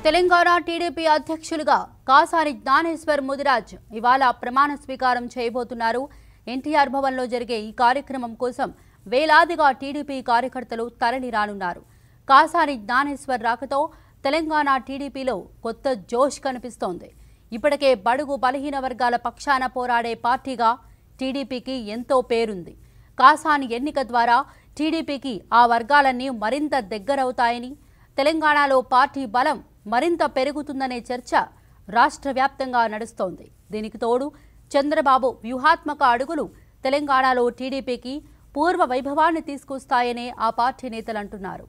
Telangana TDP అధ్యక్షులుగా కాసాని జ్ఞానేశ్వర్ ముదిరాజ్ ఇవాళ ప్రమాణ స్వీకారం చేయబోతున్నారు. ఎన్టీఆర్ భవన్లో జరిగే ఈ కార్యక్రమం కోసం వేలాదిగా టీడీపీ కార్యకర్తలు తరలిరానున్నారు. కాసాని జ్ఞానేశ్వర్ రాకతో తెలంగాణ టీడీపీలో కొత్త జోష్ కనిపిస్తోంది. ఇప్పటికే బడుగు బలహీన వర్గాల పక్షాన పోరాడే పార్టీగా టీడీపీకి ఎంతో పేరుంది. కాసాని ఎన్నిక ద్వారా టీడీపీకి ఆ వర్గాలన్నీ మరింత దగ్గరవుతాయని, తెలంగాణలో పార్టీ బలం మరింత పెరుగుతుందనే చర్చ రాష్ట్ర వ్యాప్తంగా నడుస్తోంది. దీనికి తోడు చంద్రబాబు వ్యూహాత్మక అడుగులు తెలంగాణలో టీడీపీకి పూర్వ వైభవాన్ని తీసుకొస్తాయనే ఆ పార్టీ నేతలు అంటున్నారు.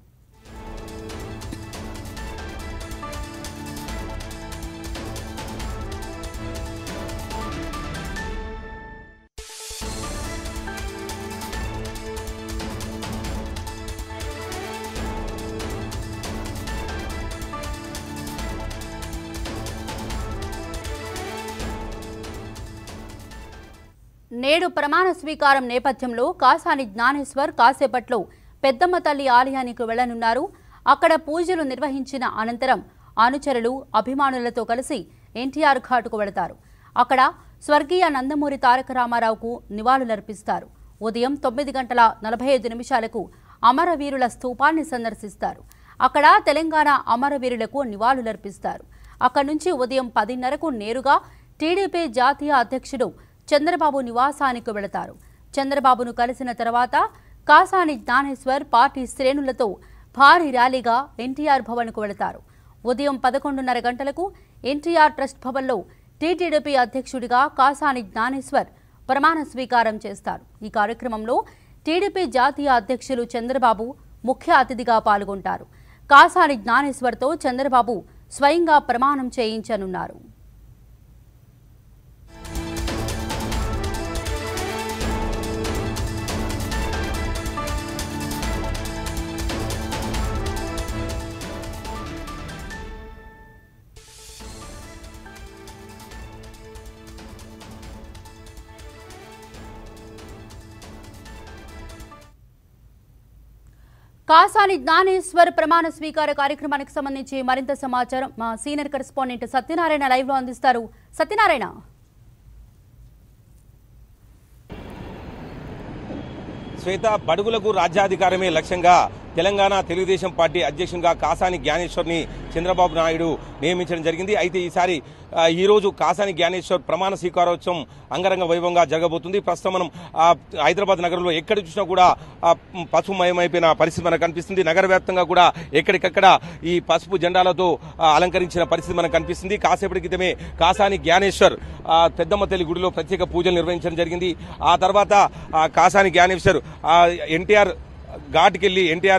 నేడు ప్రమాణ స్వీకారం నేపథ్యంలో కాసాని జ్ఞానేశ్వర్ కాసేపట్లో పెద్దమ్మ తల్లి ఆలయానికి వెళ్లనున్నారు. అక్కడ పూజలు నిర్వహించిన అనంతరం అనుచరులు అభిమానులతో కలిసి ఎన్టీఆర్ ఘాటుకు వెళతారు. అక్కడ స్వర్గీయ నందమూరి తారక రామారావుకు నివాళులర్పిస్తారు. ఉదయం 9:45 అమరవీరుల స్తూపాన్ని సందర్శిస్తారు. అక్కడ తెలంగాణ అమరవీరులకు నివాళులర్పిస్తారు. అక్కడి నుంచి ఉదయం 10:30కు నేరుగా టీడీపీ జాతీయ అధ్యక్షుడు చంద్రబాబు నివాసానికి వెళతారు. చంద్రబాబును కలిసిన తర్వాత కాసాని జ్ఞానేశ్వర్ పార్టీ శ్రేణులతో భారీ ర్యాలీగా ఎన్టీఆర్ భవన్కు వెళతారు. ఉదయం 11:30 ఎన్టీఆర్ ట్రస్ట్ భవన్లో టీటీడీపీ అధ్యక్షుడిగా కాసాని జ్ఞానేశ్వర్ ప్రమాణ స్వీకారం చేస్తారు. ఈ కార్యక్రమంలో టీడీపీ జాతీయ అధ్యక్షులు చంద్రబాబు ముఖ్య అతిథిగా పాల్గొంటారు. కాసాని జ్ఞానేశ్వర్తో చంద్రబాబు స్వయంగా ప్రమాణం చేయించనున్నారు. కాసాని జ్ఞానేశ్వర్ ప్రమాణ స్వీకార కార్యక్రమానికి సంబంధించి మరింత సమాచారం మా సీనియర్ కరెస్పాండెంట్ సత్యనారాయణ లైవ్ లో అందిస్తారు. సత్యనారాయణ, శ్వేత, బడుగులకు రాజ్యాధికారమే లక్ష్యంగా తెలంగాణ తెలుగుదేశం పార్టీ అధ్యక్షునిగా కాసాని జ్ఞానేశ్వర్ని చంద్రబాబు నాయుడు నియమించడం జరిగింది. అయితే ఈసారి ఈ రోజు కాసాని జ్ఞానేశ్వర్ ప్రమాణ స్వీకారోత్సవం అంగరంగ వైభవంగా జరగబోతుంది. ప్రస్తుతం మనం హైదరాబాద్ నగరంలో ఎక్కడ చూసినా కూడా పసుపుమయమైపోయిన పరిస్థితి మనకు కనిపిస్తుంది. నగర వ్యాప్తంగా కూడా ఎక్కడికక్కడ ఈ పసుపు జెండాలతో అలంకరించిన పరిస్థితి మనకు కనిపిస్తుంది. కాసేపటి క్రితమే కాసాని జ్ఞానేశ్వర్ పెద్దమ్మ తల్లి గుడిలో ప్రత్యేక పూజలు నిర్వహించడం జరిగింది. ఆ తర్వాత కాసాని జ్ఞానేశ్వర్ ఎన్టీఆర్ ఘాట్కెళ్లి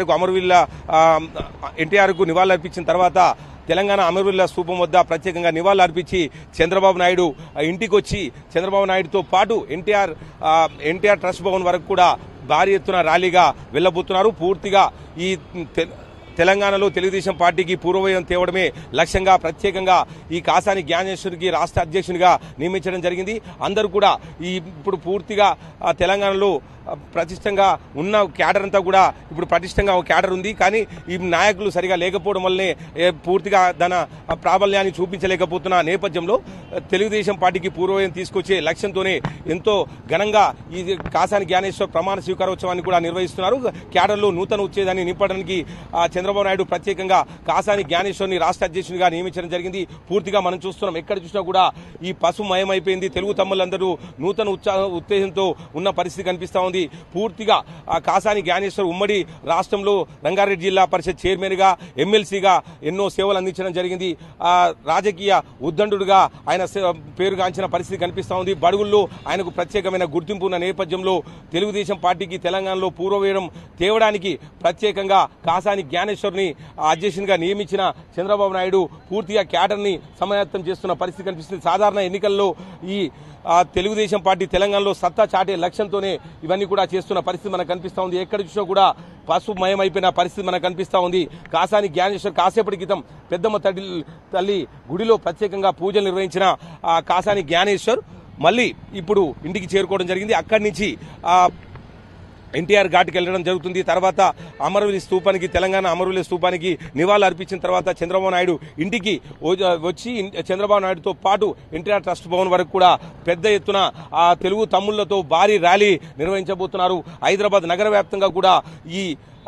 ఎన్టీఆర్కు నివాళులర్పించిన తర్వాత తెలంగాణ అమరవీరుల స్తూపం వద్ద ప్రత్యేకంగా నివాళులర్పించి చంద్రబాబు నాయుడు ఇంటికి వచ్చి చంద్రబాబు నాయుడుతో పాటు ఎన్టీఆర్ ట్రస్ట్ భవన్ వరకు కూడా భారీ ఎత్తున ర్యాలీగా వెళ్లబోతున్నారు. పూర్తిగా ఈ తెలంగాణలో తెలుగుదేశం పార్టీకి పూర్వవైభవం తేవడమే లక్ష్యంగా ప్రత్యేకంగా ఈ కాసాని జ్ఞానేశ్వర్కి రాష్ట్ర అధ్యక్షునిగా నియమించడం జరిగింది. అందరూ కూడా ఇప్పుడు పూర్తిగా తెలంగాణలో ప్రతిష్టంగా ఉన్న క్యాడర్ అంతా కూడా ఇప్పుడు పటిష్టంగా ఒక క్యాడర్ ఉంది. కానీ ఈ నాయకులు సరిగా లేకపోవడం వల్లనే పూర్తిగా దాని ప్రాబల్యాన్ని చూపించలేకపోతున్న నేపథ్యంలో తెలుగుదేశం పార్టీకి పూర్వవైభవం తీసుకొచ్చే లక్ష్యంతోనే ఎంతో ఘనంగా ఈ కాసాని జ్ఞానేశ్వర్ ప్రమాణ స్వీకారోత్సవాన్ని కూడా నిర్వహిస్తున్నారు. క్యాడర్లో నూతన ఉత్తేజాన్ని నింపడానికి చంద్రబాబు నాయుడు ప్రత్యేకంగా కాసాని జ్ఞానేశ్వర్ని రాష్ట్ర అధ్యక్షునిగా నియమించడం జరిగింది. పూర్తిగా మనం చూస్తున్నాం, ఎక్కడ చూసినా కూడా ఈ పసుమయమైపోయింది. తెలుగు తమ్ములందరూ నూతన ఉత్తేజంతో ఉన్న పరిస్థితి కనిపిస్తా ఉంది. పూర్తిగా కాసాని జ్ఞానేశ్వర్ ఉమ్మడి రాష్ట్రంలో రంగారెడ్డి జిల్లా పరిషత్ చైర్మన్ గా, ఎమ్మెల్సీగా ఎన్నో సేవలు అందించడం జరిగింది. రాజకీయ ఉద్దండుడుగా ఆయన పేరుగాంచిన పరిస్థితి కనిపిస్తా ఉంది. బడుగుల్లో ఆయనకు ప్రత్యేకమైన గుర్తింపు ఉన్న నేపథ్యంలో తెలుగుదేశం పార్టీకి తెలంగాణలో పూర్వవైభవం తేవడానికి ప్రత్యేకంగా కాసాని జ్ఞానేశ్వర్ని అధ్యక్షునిగా నియమించిన చంద్రబాబు నాయుడు పూర్తిగా క్యాడర్ని సమాయత్తం చేస్తున్న పరిస్థితి కనిపిస్తుంది. సాధారణ ఎన్నికల్లో ఈ తెలుగుదేశం పార్టీ తెలంగాణలో సత్తా చాటే లక్ష్యంతోనే ఇవన్నీ కూడా చేస్తున్న పరిస్థితి మనకు కనిపిస్తా ఉంది. ఎక్కడ చూసినా కూడా పసుపుమయమైపోయిన పరిస్థితి మనకు కనిపిస్తా ఉంది. కాసాని జ్ఞానేశ్వర్ కాసేపటి క్రితం పెద్దమ్మ తల్లి గుడిలో ప్రత్యేకంగా పూజలు నిర్వహించిన కాసాని జ్ఞానేశ్వర్ మళ్ళీ ఇప్పుడు ఇంటికి చేరుకోవడం జరిగింది. అక్కడి నుంచి ఎన్టీఆర్ ఘాట్కి వెళ్ళడం జరుగుతుంది. తర్వాత అమరవీరుల స్తూపానికి, తెలంగాణ అమరవీరుల స్తూపానికి నివాళులు అర్పించిన తర్వాత చంద్రబాబు నాయుడు ఇంటికి వచ్చి చంద్రబాబు నాయుడుతో పాటు ఎన్టీఆర్ ట్రస్ట్ భవన్ వరకు కూడా పెద్ద ఎత్తున ఆ తెలుగు తమ్ముళ్లతో భారీ ర్యాలీ నిర్వహించబోతున్నారు. హైదరాబాద్ నగర వ్యాప్తంగా కూడా ఈ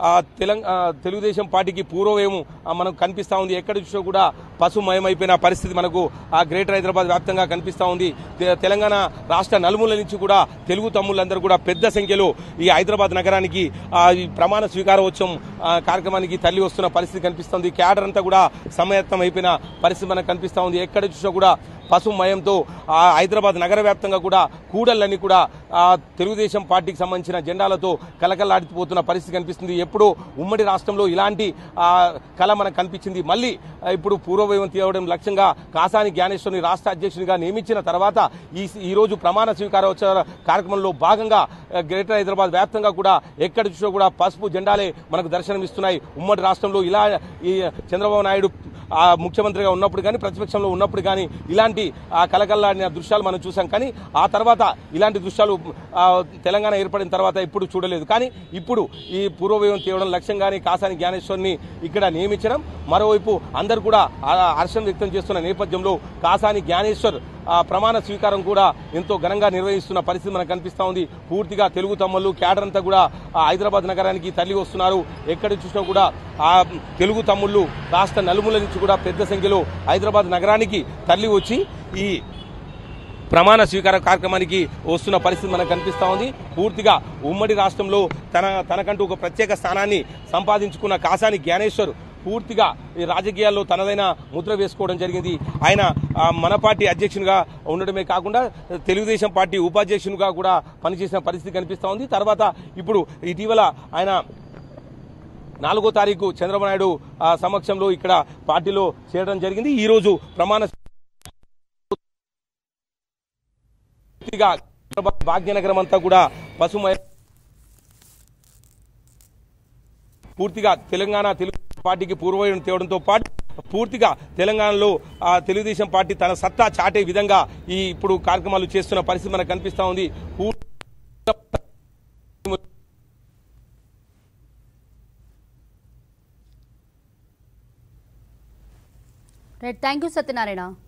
తెలుగుదేశం పార్టీకి పూర్వవేము మనకు కనిపిస్తూ ఉంది. ఎక్కడ చూసినా కూడా పశుమయమైపోయిన పరిస్థితి మనకు ఆ గ్రేటర్ హైదరాబాద్ వ్యాప్తంగా కనిపిస్తూ ఉంది. తెలంగాణ రాష్ట్ర నలుమూల నుంచి కూడా తెలుగు తమ్ముళ్ళందరూ కూడా పెద్ద సంఖ్యలో ఈ హైదరాబాద్ నగరానికి ఈ ప్రమాణ స్వీకారోత్సవం కార్యక్రమానికి తరలి వస్తున్న పరిస్థితి కనిపిస్తుంది. క్యాడర్ అంతా కూడా సమాయత్తం అయిపోయిన పరిస్థితి మనకు కనిపిస్తూ ఉంది. ఎక్కడ చూసినా కూడా పశుమయంతో ఆ హైదరాబాద్ నగర వ్యాప్తంగా కూడా కూడళ్ళని కూడా తెలుగుదేశం పార్టీకి సంబంధించిన జెండాలతో కలకలాడిపోతున్న పరిస్థితి కనిపిస్తుంది. ఎప్పుడూ ఉమ్మడి రాష్ట్రంలో ఇలాంటి కళ మనకు కనిపించింది. మళ్ళీ ఇప్పుడు పూర్వవైవం తీయడం లక్ష్యంగా కాసాని జ్ఞానేశ్వర్ని రాష్ట్ర అధ్యక్షునిగా నియమించిన తర్వాత ఈ రోజు ప్రమాణ స్వీకారోత్సవ కార్యక్రమంలో భాగంగా గ్రేటర్ హైదరాబాద్ వ్యాప్తంగా కూడా ఎక్కడ చూసినా కూడా పసుపు జెండాలే మనకు దర్శనమిస్తున్నాయి. ఉమ్మడి రాష్ట్రంలో ఇలా ఈ చంద్రబాబు నాయుడు ముఖ్యమంత్రిగా ఉన్నప్పుడు కానీ ప్రతిపక్షంలో ఉన్నప్పుడు కానీ ఇలాంటి కలకల్లాడిన దృశ్యాలు మనం చూసాం. కానీ ఆ తర్వాత ఇలాంటి దృశ్యాలు తెలంగాణ ఏర్పడిన తర్వాత ఇప్పుడు చూడలేదు. కానీ ఇప్పుడు ఈ పూర్వవైవం తీయడం లక్ష్యంగానే కాసాని జ్ఞానేశ్వర్ని ఇక్కడ నియమించడం, మరోవైపు అందరూ కూడా హర్షం వ్యక్తం చేస్తున్న నేపథ్యంలో కాసాని జ్ఞానేశ్వర్ ప్రమాణ స్వీకారం కూడా ఎంతో ఘనంగా నిర్వహిస్తున్న పరిస్థితి మనకు కనిపిస్తూ ఉంది. పూర్తిగా తెలుగు తమ్ముళ్ళు క్యాడర్ అంతా కూడా హైదరాబాద్ నగరానికి తరలి వస్తున్నారు. ఎక్కడ చూసినా కూడా ఆ తెలుగు తమ్ముళ్ళు రాష్ట్ర నలుమూల నుంచి కూడా పెద్ద సంఖ్యలో హైదరాబాద్ నగరానికి తరలి వచ్చి ఈ ప్రమాణ స్వీకార కార్యక్రమానికి వస్తున్న పరిస్థితి మనకు కనిపిస్తూ ఉంది. పూర్తిగా ఉమ్మడి రాష్ట్రంలో తనకంటూ ఒక ప్రత్యేక స్థానాన్ని సంపాదించుకున్న కాసాని జ్ఞానేశ్వర్ పూర్తిగా ఈ రాజకీయాల్లో తనదైన ముద్ర వేసుకోవడం జరిగింది. ఆయన మన పార్టీ అధ్యక్షునిగా ఉండడమే కాకుండా తెలుగుదేశం పార్టీ ఉపాధ్యక్షునిగా కూడా పనిచేసిన పరిస్థితి కనిపిస్తూ ఉంది. తర్వాత ఇప్పుడు ఇటీవల ఆయన 4వ తారీఖు చంద్రబాబు నాయుడు సమక్షంలో ఇక్కడ పార్టీలో చేరడం జరిగింది. ఈ రోజు ప్రమాణ భాగ్యనగరం అంతా కూడా పశుమయ పూర్తిగా తెలంగాణ తెలుగు పార్టీకి పూర్వవైరం తేవడంతో పాటు పూర్తిగా తెలంగాణలో తెలుగుదేశం పార్టీ తన సత్తా చాటే విధంగా ఈ ఇప్పుడు కార్యక్రమాలు చేస్తున్న పరిస్థితి మనకు కనిపిస్తూ ఉంది. Thank you Satyanarayana.